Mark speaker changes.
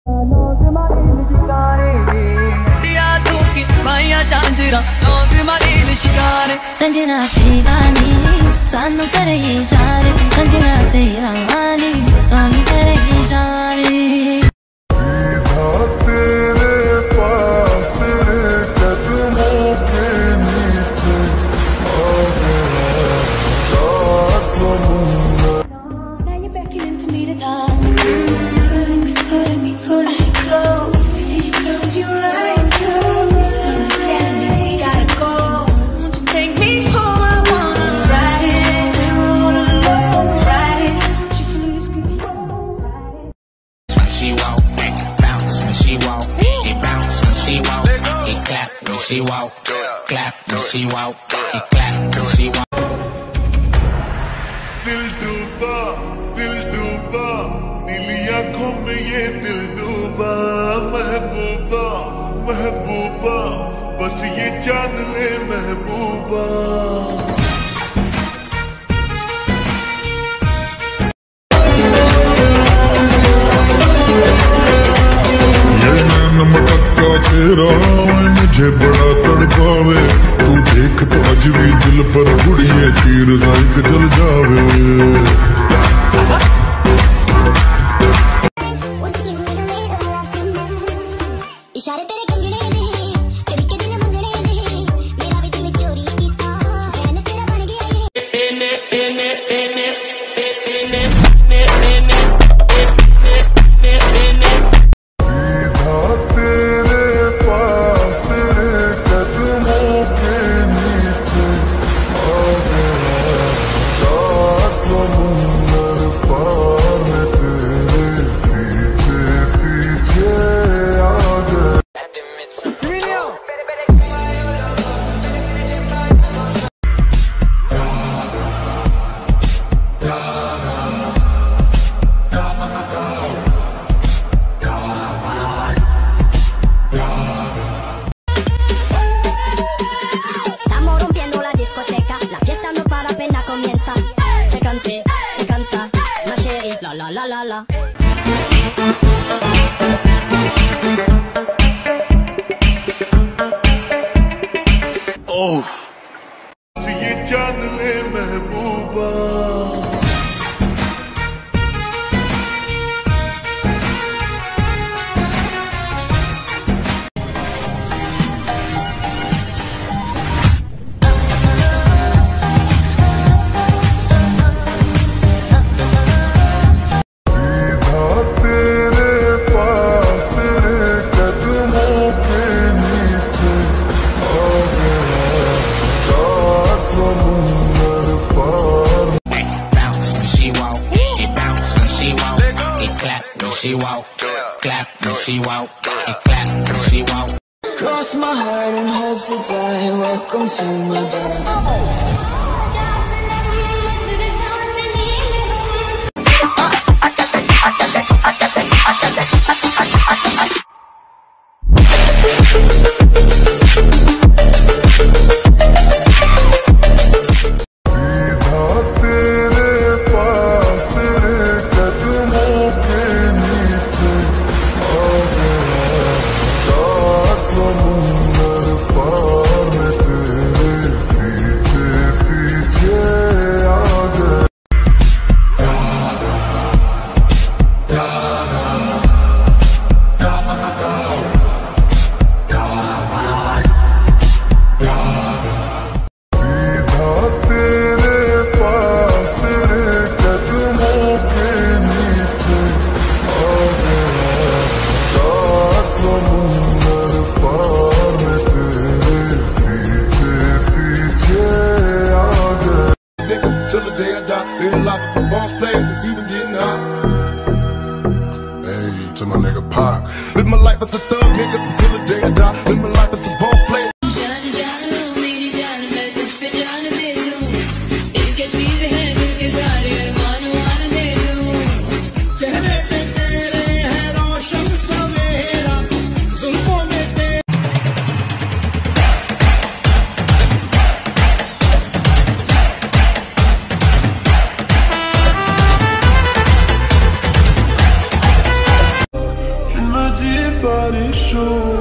Speaker 1: संजना दीवानी सानू करे इशारे, संजना तेरा वानी सानू करे इशारे।
Speaker 2: तेरे पास तेरे कदमों के नीचे आ गया सात समुंदर।
Speaker 3: Now you're beckoning for me to come, pulling me close. Close your eyes, close. Tell me we gotta go. Won't you take me home? I wanna ride it, all alone, ride it, just lose control.
Speaker 4: When she walk, bounce when she walk, it bounce when she walk, it clap when she walk, clap when she walk, it clap when she walk.
Speaker 2: दिल डूबा नीली आंखों में ये दिल डूबा। महबूबा महबूबा बस ये जान ले महबूबा। मटक्का तेरा मुझे बड़ा तड़पावे, तू देख तो अज भी दिल पर गुड़िए तीर साइक चल जावे।
Speaker 1: इशारे तेरे कंगने दे कभी के दिल मंगने दे, मेरा भी दिल चोरी कीता मैंने तेरा बन गया ये। La la la la.
Speaker 2: Oh, ये जान ले महबूबा।
Speaker 4: She walk, clap when she walk, it clap when she walk.
Speaker 5: Cross my heart and hope to die. Welcome to my dance.
Speaker 2: To my nigga Pac, live my life as a thug nigga until the day I die. Live my life as a boss player. deep body show.